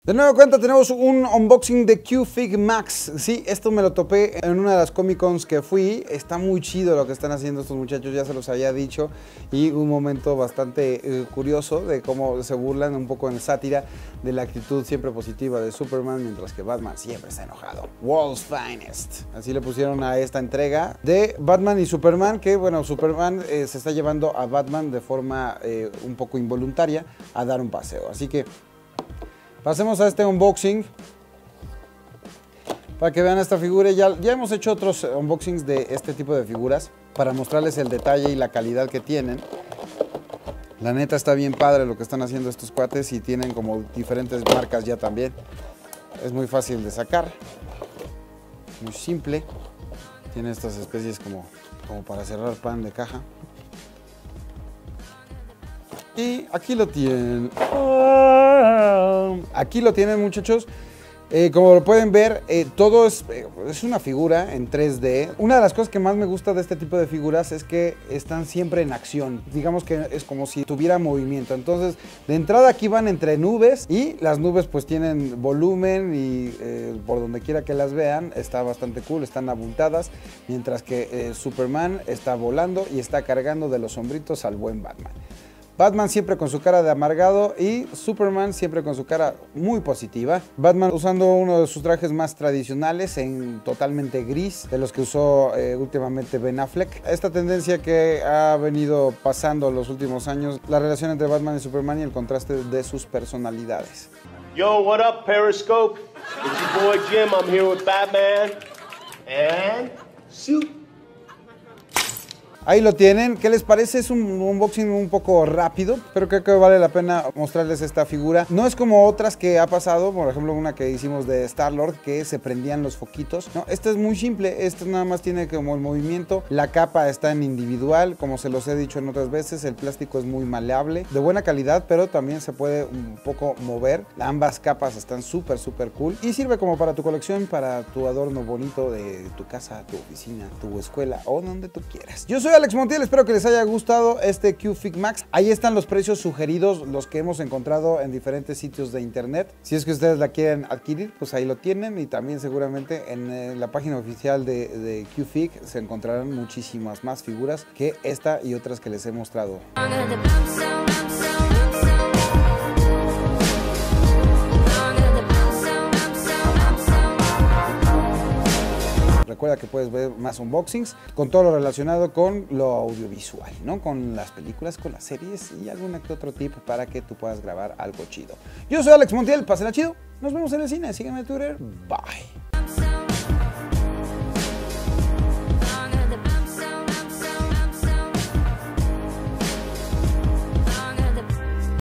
De nueva cuenta tenemos un unboxing de Q-Fig Max. Sí, esto me lo topé en una de las Comic Cons que fui. Está muy chido lo que están haciendo estos muchachos, ya se los había dicho. Y un momento bastante curioso de cómo se burlan un poco en sátira de la actitud siempre positiva de Superman, mientras que Batman siempre está enojado. World's Finest. Así le pusieron a esta entrega de Batman y Superman, que bueno, Superman se está llevando a Batman de forma un poco involuntaria a dar un paseo. Así que pasemos a este unboxing para que vean esta figura. Ya hemos hecho otros unboxings de este tipo de figuras para mostrarles el detalle y la calidad que tienen. La neta está bien padre lo que están haciendo estos cuates y tienen como diferentes marcas ya también. Es muy fácil de sacar, muy simple. Tiene estas especies como para cerrar pan de caja. Y aquí lo tienen. Aquí lo tienen, muchachos. Como lo pueden ver, todo es una figura en 3D. Una de las cosas que más me gusta de este tipo de figuras es que están siempre en acción. Digamos que es como si tuviera movimiento. Entonces, de entrada aquí van entre nubes y las nubes pues tienen volumen y por donde quiera que las vean está bastante cool, están abultadas. Mientras que Superman está volando y está cargando de los hombritos al buen Batman. Batman siempre con su cara de amargado y Superman siempre con su cara muy positiva. Batman usando uno de sus trajes más tradicionales en totalmente gris, de los que usó últimamente Ben Affleck. Esta tendencia que ha venido pasando los últimos años, la relación entre Batman y Superman y el contraste de sus personalidades. Yo, what up, Periscope? It's your boy Jim. I'm here with Batman and Superman. Ahí lo tienen. ¿Qué les parece? Es un unboxing un poco rápido, pero creo que vale la pena mostrarles esta figura. No es como otras que ha pasado, por ejemplo una que hicimos de Star-Lord, que se prendían los foquitos. No, esta es muy simple, esta nada más tiene como el movimiento. La capa está en individual, como se los he dicho en otras veces, el plástico es muy maleable, de buena calidad, pero también se puede un poco mover. Ambas capas están súper cool y sirve como para tu colección, para tu adorno bonito de tu casa, tu oficina, tu escuela o donde tú quieras. Yo soy Alex Montiel, espero que les haya gustado este Q-Fig Max. Ahí están los precios sugeridos, los que hemos encontrado en diferentes sitios de internet. Si es que ustedes la quieren adquirir, pues ahí lo tienen. Y también seguramente en la página oficial de Q-Fig se encontrarán muchísimas más figuras que esta y otras que les he mostrado. Recuerda que puedes ver más unboxings con todo lo relacionado con lo audiovisual, ¿no? Con las películas, con las series y algún que otro tip para que tú puedas grabar algo chido. Yo soy Alex Montiel, pásenla chido. Nos vemos en el cine. Sígueme en Twitter. Bye.